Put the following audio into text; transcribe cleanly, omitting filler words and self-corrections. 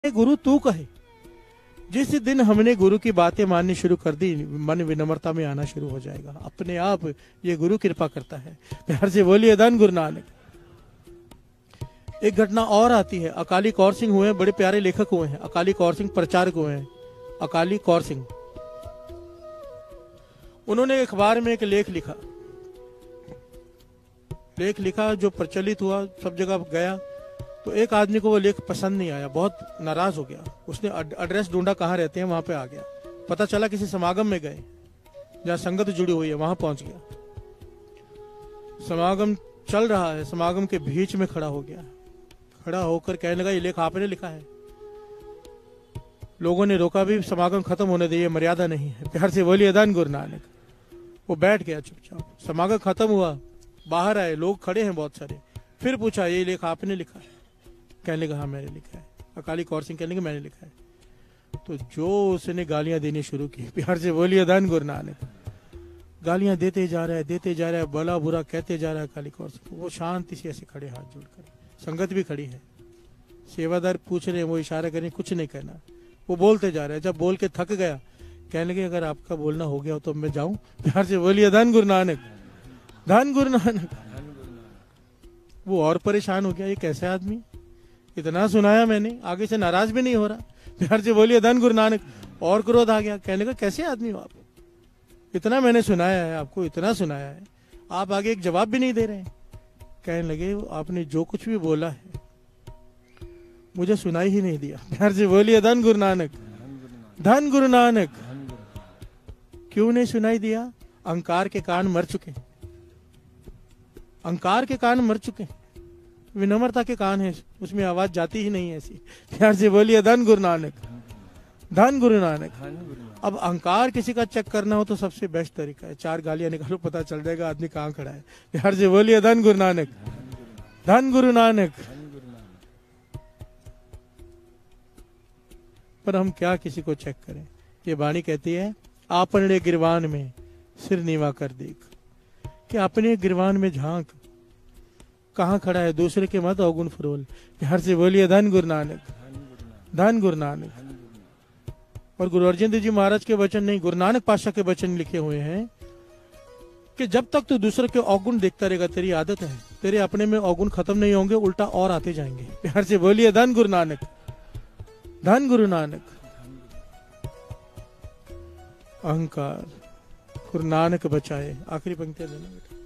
गुरु तू कहे। जिस दिन हमने गुरु की बातें माननी शुरू कर दी, मन विनम्रता में आना शुरू हो जाएगा अपने आप। ये गुरु कृपा करता है। प्यार से बोलिए धन गुरु नानक। एक घटना और आती है। अकाली कौर सिंह हुए, बड़े प्यारे लेखक हुए हैं। अकाली कौर सिंह प्रचारक हुए हैं। अकाली कौर सिंह, उन्होंने अखबार में एक लेख लिखा जो प्रचलित हुआ, सब जगह गया। तो एक आदमी को वो लेख पसंद नहीं आया, बहुत नाराज हो गया। उसने एड्रेस ढूंढा, कहाँ रहते हैं, वहां पे आ गया। पता चला किसी समागम में गए जहाँ संगत जुड़ी हुई है, वहां पहुंच गया। समागम चल रहा है, समागम के बीच में खड़ा हो गया। खड़ा होकर कहने लगा, ये लेख आपने लिखा है। लोगों ने रोका भी, समागम खत्म होने दिए, मर्यादा नहीं है। प्यार से बोलिए धन गुरु नानक। वो बैठ गया चुपचाप। समागम खत्म हुआ, बाहर आए, लोग खड़े हैं बहुत सारे। फिर पूछा, ये लेख आपने लिखा है? कहने लगा, हाँ मैंने लिखा है। अकाली कौर सिंह कहने लगे, मैंने लिखा है। तो जो उसने गालियां देनी शुरू की, प्यार से बोलिए धन गुरु नानक। गालियां देते जा रहा है, भला बुरा कहते जा रहा है अकाली कौर सिंह। वो शांति से ऐसे खड़े, हाथ जोड़कर। संगत भी खड़ी है, सेवादार पूछ रहे हैं, वो इशारा करें, कुछ नहीं कहना। वो बोलते जा रहे हैं। जब बोल के थक गया, कहने लगे, अगर आपका बोलना हो गया तो मैं जाऊं? प्यार से बोलिए धन गुरु नानक। धन गुरु नानक। वो और परेशान हो गया, ये कैसे आदमी, इतना सुनाया मैंने, आगे से नाराज भी नहीं हो रहा। प्यार से बोलिए धन गुरु नानक। और क्रोध आ गया, कहने लगा, कैसे आदमी हो आप, इतना मैंने सुनाया है आपको, इतना सुनाया है, आप आगे एक जवाब भी नहीं दे रहे हैं। कहने लगे, आपने जो कुछ भी बोला है मुझे सुनाई ही नहीं दिया। प्यार से बोलिए धन गुरु नानक। धन गुरु नानक। क्यों नहीं सुनाई दिया? अहंकार के कान मर चुके, अहंकार के कान मर चुके, विनम्रता के कान है, उसमें आवाज जाती ही नहीं है ऐसी। प्यार से बोलिए धन गुरु नानक। धन गुरु नानक। अब अहंकार किसी का चेक करना हो तो सबसे बेस्ट तरीका है, 4 गालियां निकालो, पता चल जाएगा आदमी कहाँ खड़ा है। प्यार से बोलिए धन गुरु नानक। धन गुरु नानक। पर हम क्या किसी को चेक करें? ये वाणी कहती है, आपने गिरवान में सिर नीवा कर देख, कि अपने गिरवान में झांक, कहाँ खड़ा है, दूसरे के मत अवगुण फरोल। प्यार से बोलिए धन गुरु नानक। धन गुरु नानक। और गुरु अर्जन देव जी महाराज के वचन नहीं, गुरु नानक पातशाह के वचन लिखे हुए हैं कि जब तक तू दूसरे के अवगुण देखता रहेगा, तेरी आदत है, तेरे अपने में अवगुण खत्म नहीं होंगे, उल्टा और आते जाएंगे। प्यार से बोलिए धन गुरु नानक। धन गुरु नानक। अहंकार गुरु नानक बचाए। आखिरी पंक्ति देना बेटा।